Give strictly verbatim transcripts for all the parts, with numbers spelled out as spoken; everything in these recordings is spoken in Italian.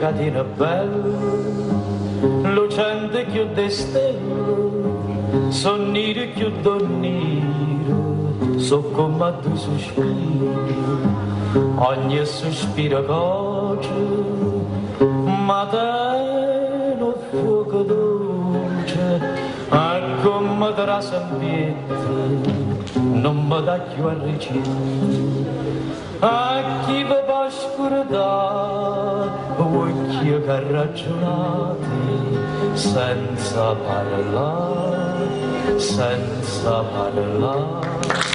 catena bella, lucente più di stelle, sonnire più donnire, so come tu sospiri, ogni sospiro coce, ma te lo fuoco dolce, e come te la sampietta, non mi dà più a ricevere. A chi vi va scordare, occhi che ragionate, senza parlare, senza parlare.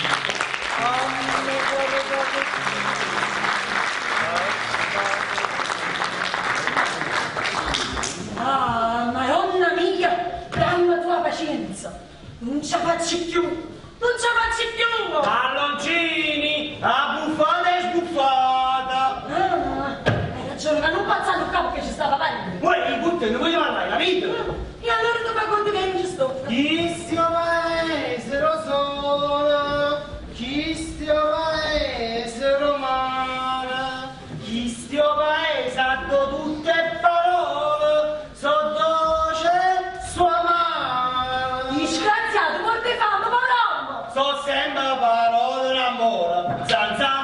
Ah, madonna mia, dammi tua pazienza, non ce la faccio più, non ce la faccio più! Palloncini, a buffata e sbuffata! Ah, hai ragione, ma non passare il capo che ci stava bene! Poi i butti non voglio parlare, capito? E allora tu fai conto che non ci sto? Chi stia paese lo sono, chi stia paese romana, chi stia paese ha tutte parole, so dolce sua mano. Disgraziato, porti fame, parole! So sempre parole d'amore, zanza.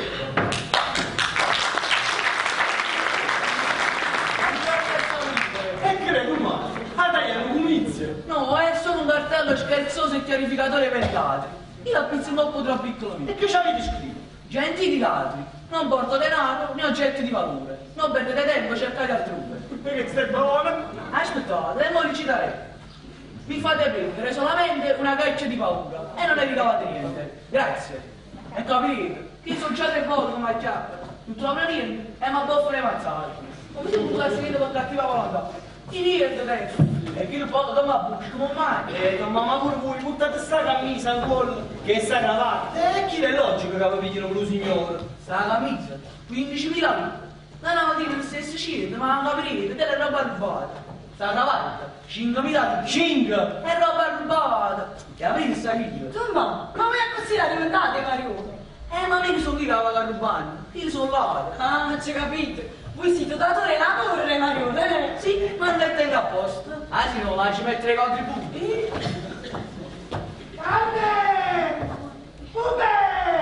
E credo mai, a tagliare un comizio. No, è solo un cartello scherzoso e chiarificatore per gli altri. Io la pizzo un po' troppo piccolo mio. E che ci avete scritto? Gentili ladri, non porto denaro né oggetti di valore. Non perdete tempo, cercate altrove. Perché stai buona? Aspettate, e non ricitarei. Vi fate prendere solamente una caccia di paura e non ne ricavate niente. Grazie. E capite? Io sono già tre volte come chiappa. Non trovo niente e mi abboffo le mazzate. Come se tu stai seguendo con cattiva volontà. Ti niente adesso. E chi lo porta da me bucci come mai? Eh, mamma pure voi, buttate sta camisa ancora, che sta cravatta. E chi è logico che vi pigliano per lo signore? Sta camisa, quindicimila lire. Non avevo detto le stesse cifre, ma non capite, delle roba rubata. Sta cravatta, cinquemila lire. Cinque! È roba rubata. Che aprite sta video? Insomma, ma voi a così la diventate, Mario? Eh, ma mica sono io che la rubando, io sono ladro. Ah, ci capite? Voi siete datore la torre, Mario, eh? Sì, ma non tengo a posto. Ah sì, non lasci mettere i contributi. Grande! Pube!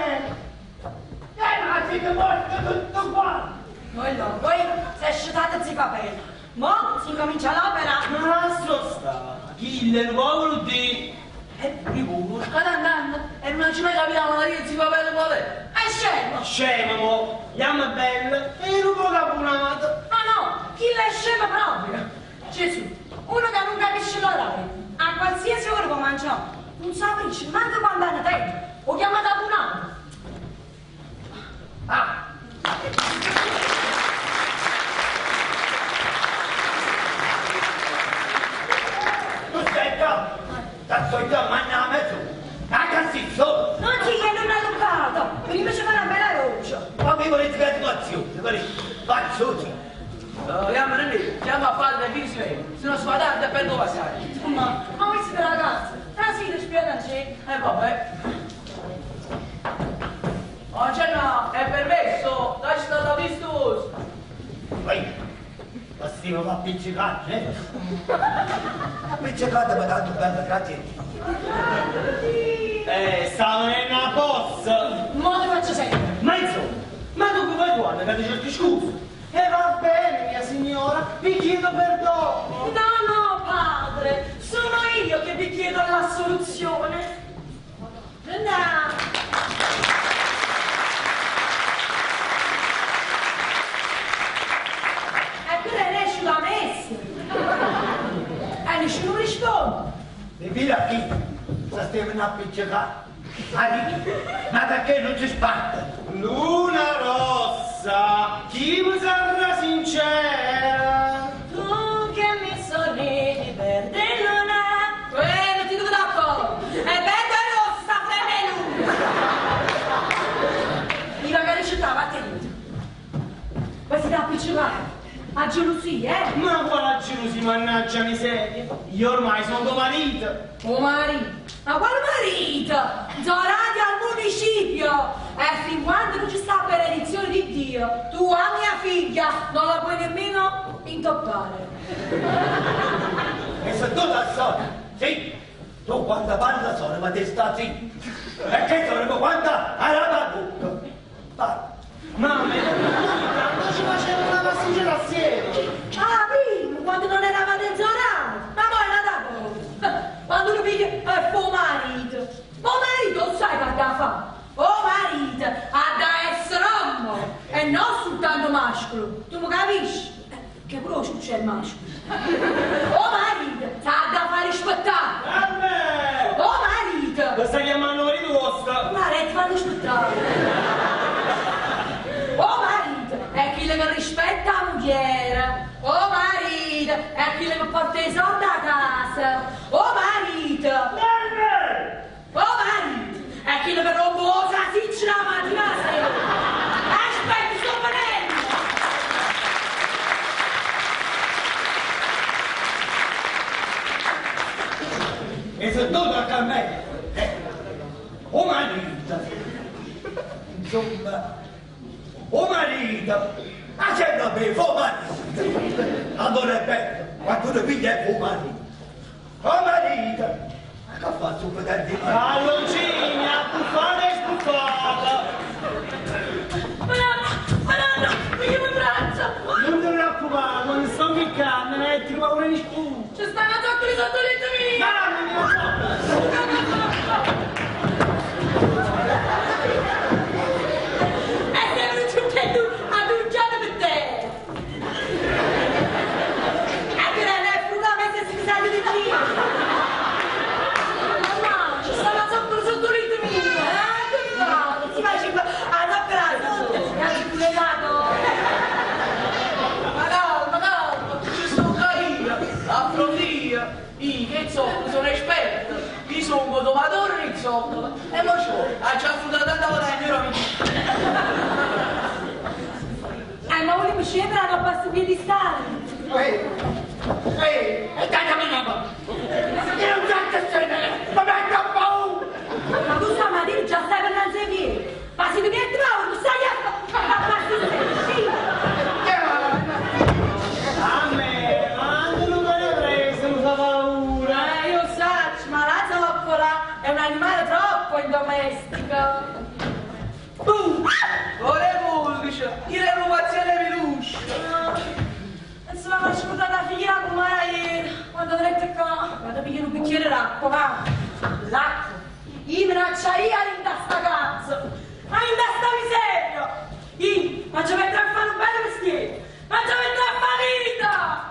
Eh, ma siete morti tutto qua! Voi no, voi se scetate si capelli. Mo si comincia l'opera. Ma so sta, chi il povero di... E pure voi, state andando e non ci mai capiamo la via, si va bene qual è. È scemo! Scemo, mo, chiama bella e non può caponata. Ma no, chi l'è scemo proprio? Gesù, uno che non capisce l'orario, a qualsiasi ora può mangiare, non sa capisce manco quando è tempo, o chiamate a buonato. Ah! Tu stai qua? Cazzo io a mangiare a mezzo? A cazzizzo! Non ti chiedo una lucata, prima ci fa una bella roccia. Ma mi volete gratificazione, volete? Faccioti! Chiama lì, chiama a fare le visioni, se non sfadate e perdo passare. Ma, ma voi siete ragazzi, trasite spiegate. E vabbè. Oh, c'è no, è permesso, lasci stata vistosa. Poi, ma stiamo a appiccicare, eh? Appiccicate mi tanto bello, grazie. Eh, stavo nella posta. Mo ti faccio sempre. Ma insomma, ma tu come guarda che ti cerchi scusa? E va bene, mia signora, vi chiedo perdono. No, no, padre, sono io che vi chiedo la soluzione. Andiamo. Eppure ne esci da messa. E nessuno risponde. Mi fila qui, sta stiamo a appiccicare. Ma perché non si sparta? Luna rossa, chi mi sarà sincera? Tu che mi sorridi verde luna. Eh, non ti dico d'accordo. È verde rossa, fremelu. Mi va che città, va tenuto. Poi si dà appiccicare. A gelosia, eh? Ma quale Giusy, mannaggia miseria. Io ormai sono tuo marito. Oh marito? Ma quale marito? Zorati al municipio! E fin quando non ci sta benedizione di Dio, tu a mia figlia non la puoi nemmeno intoppare. E se tu da sola, sì, tu quando parla sola, ma ti sta zitto. E che sono quando hai la bocca. Vai. Mamma, quando ci facevamo una passeggiata assieme? Ah, prima, quando non eravate in zona, ma poi è nata cosa? Quando lo piglia è tuo marito. Oh marito, sai che da fa? Oh marito, ha da essere uomo e non soltanto mascolo. Tu mi capisci? Che pure c'è il mascolo. Oh marito, ha da fare rispettare. Vabbè! Oh marito! Lo stai chiamando marito vostro? Ma ti fanno rispettare. Oh marito, è chi che rispetta la moglie. Oh marito, è chi che porta i soldi a casa. Oh marito. Oh marito, è chi che rompe la salsiccia la mattina la sera. Aspetta, sto venendo. E se tu tocca a me, eh, oh marito, insomma, oh marito, accenda a me, oh marito, allora è bello, quando tu piglia è oh marito, oh marito, ma che faccio per darti male? Allongini, a buffare e sbuffata! Ma no, ma no, no, mi chiamo in braccio. Non ti preoccupare, non sto piccando, non è tipo paura di sputo! Ci stanno sotto le sottolette mie. Mamma mia! Sono esperto, io sono un domatore di zoccola e mo c'ho, ha già affrontato tanta volta il mio amico. Eh, ma volevo scendere a basta piedistalli. Ehi, ehi, e dai a me una io non so che scendere, ma venga un po'! Ma tu sai, ma tu già stai per non seguire. Ma se tu mi hai trovato, tu stai a fare sì. A me, ma non me ne preso, mi fa paura. Eh, io so, ma la zoccola è un animale troppo indomestico. Uh, ore pollice, io ero paziente veloce. Insomma, mi ha scusato la figlia come era ieri, quando ho detto qua. Vado a pigliare un bicchiere d'acqua, va. L'acqua. Io mi acciaia in sta cazzo. Ma in sta miseria. Io, ma ci metterò a fare un bel mestiere. Ma ci metterò a fare vita.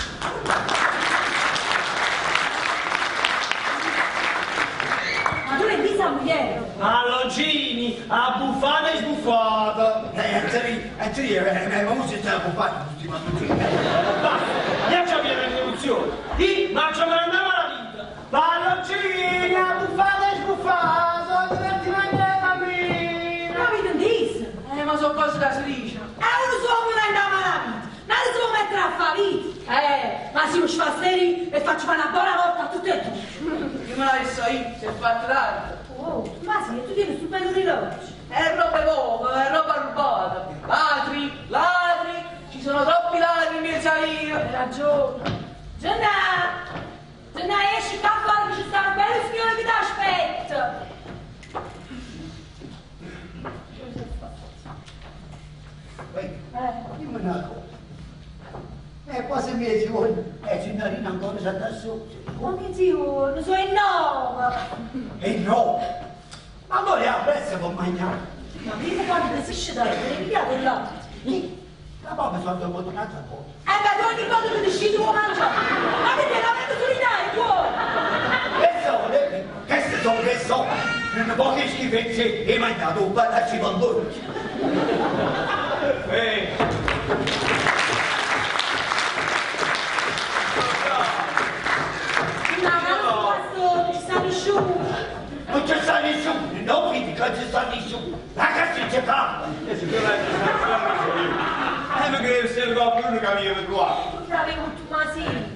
Ma tu l'hai vista moglie? Allongini, a buffata e sbuffata. Eh, anzi, anzi, eh, ma non si sta occupando tutti quanti. Basta, io ci abbiamo l'introduzione. Io, ma ci mandiamo la vita. Allongini, a buffata e sbuffata, dove ti mangiare bambino? Ma mi disse? Eh, ma sono cose da si dice. E uno solo non andava la vita. Non si può mettere a fare vita. Eh, ma se non ci fa steri e faccio fare una buona volta a tutte e tutti. Io me la messo io, si è fatto tanto. Oh, ma sì, tu tieni sul bello orologio. È roba poco, è roba rubata. Ladri, ladri, ci sono troppi ladri in mezzo a via. Hai ragione. Gianna! Gianna, esci qua fuori che ci sta un bello schione che ti aspetta. Eh, dimmi una cosa. Eh, quasi mesi ora, eh, signorina ancora sta da sotto. Ma che giorno, sono in nove. E no! Ma allora è a prezzo per mangiare. Ma prima quando si esce da te, devi pigliare il latte. Lì, la papà sono dovuto un'altra cosa. Eh beh, tu ogni volta che ti scidi vuoi mangiare. Ma che te la vedo solidale, buono. Che so, eh, che se so, che so. In poche schifezze e mangiato un patatacci con dolci. Ehi. Non c'è sta nessuno, non vedi che c'è sta nessuno. Ragazzi, c'è calma. Eh, ma che deve essere qualcuno che mi viene qua. Tu l'avevi un tuo masino.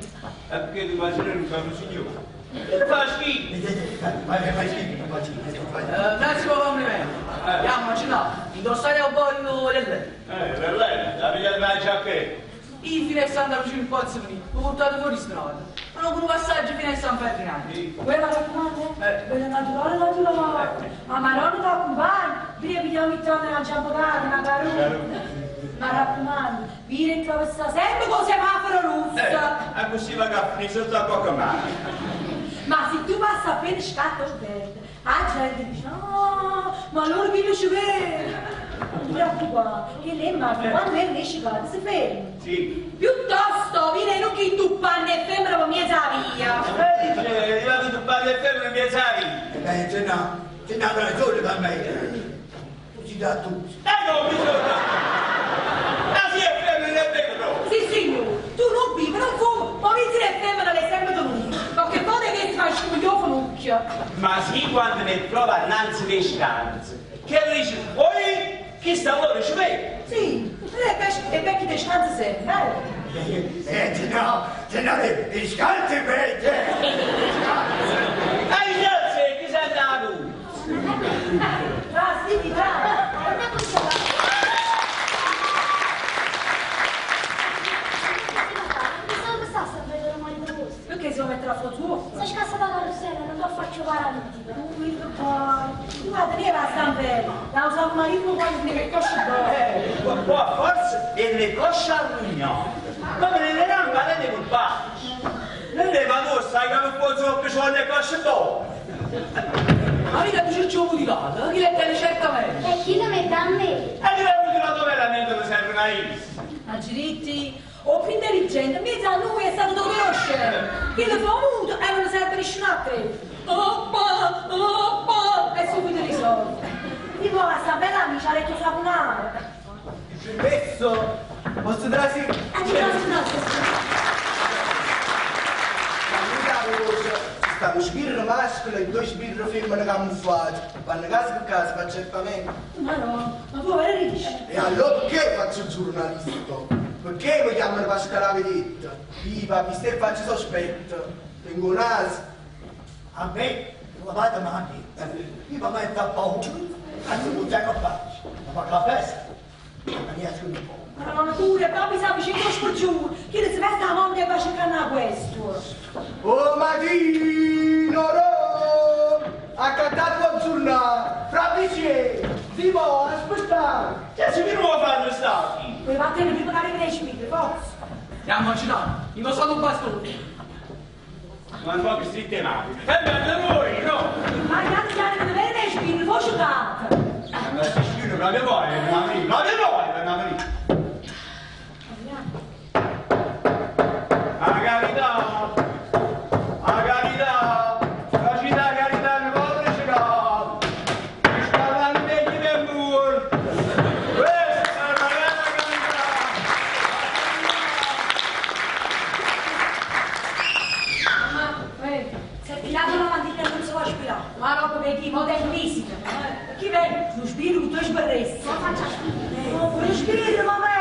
È perché tu vai a un caro signore. Che fa schifo? Ma che fai schifo, ma ci Eh, Massimo complimento. Andiamoci là. Indossare un po' di lei. Eh, per lei, la via della giacchetta. I fino a San Lucio in Pozzo Venire, l'ho portato fuori strada. Non con un passaggio fino a San Ferdinando. Quella raccomando? Quella naturale, naturale. Ma Maronna da compagno, vieni a pigliare il tonno nella giambotata, una caruna. Ma raccomando, vieni a attraversare sempre con semaforo rosso. Eh, è così va a finire sotto a poco male. Ma se tu passi appena scatto verde, la gente dice, no, ma loro mi ci vedono. Non ti preoccupare, che lei immagina quando lei esce casa si ferma. Sì. Piuttosto vieni non che tu panne e femmina per mia via. Eh, dice, è arrivato tu parli e fermo in piazza via. Eh, ce n'ha, ce n'ha ragione per me. Tu ci dà tutto. Eh, no, bisogna. Ma si è fermo nel vero. Sì, signore, tu non vivi, non fumo, ma mi dire femmina le sempre tenuto. Perché poi che ti fai scoglio con l'occhio. Ma sì, quando ne trova innanzi le scanze. Che dice, poi chi sta loro ci vede? Sì, e vecchi ti scansi sempre, eh? Eh, ce n'ha, ce n'ha le scalte vecchie. Hai già chi si è andato? Ah, sì, bravo. Perché si può mettere a foto? Se scassa la carrozzella non lo faccio paralitica. Guarda, che va a stampare? La usa un marito quando ne che cosce Eh, qua forse e le cosce all'unione. Ma me ne rampane di colpacci. Non le vanno sai che mi posso che sono le cosce dopo. Ma mica tu c'è gioco di casa, chi le tiene certamente. E chi lo mette a me? E ti avevo tirato veramente mi serve una is. Ma Giritti, o più intelligente, mezzo a lui è stato da conoscere. Chi lo fa muto e non serve nessun altro. Oppa, oppa, e subito risolve. Tipo a sta bella amica ha detto sapunare. Permesso? Posso trasi? Ah, ci sono Stavo sbirro maschio e due sbirro femmine camuffate. Vanno casa per casa, faccio accertamento. Ma no, ma tu vera dici? E allora perché faccio il giornalista? Perché mi chiamano Pasquale la vedetta? Io, papi, se faccio sospetto. Tengo un naso. A me, la vada mani. Io mi metto a paura. Anzi, non c'è che faccio. Ma fa la festa. Ma mi esco un po'. Ma non pure, papi sa vicino giù. Chi si veste a mondo e va a cercare questo? Oh Madino, no! Ha cantato il giornale. Fra vicini. Vivo, aspettate. Che si mi nuovo fanno stati? Puoi battere prima che arrivi nei cimini, forza. Andiamoci là, mi ho stato un bastone. Ma un po' che stritte male. E beh, noi, no? Ma gli anni che deve nei cimini, voi giocate. Ma si scrive, ma che vuoi, ma che vuoi, ma che vuoi, ma che vuoi? A carità, a carità, la città carità ne vuole cercare. Mi stavano vecchi per mur. Questa è la vera carità. Ma, eh, si è filato la mattina non si può spirare. Ma roba per chi modernissima. Chi vede? Lo spirito tu sbarresti. Non faccia schifo. Non puoi spirare, ma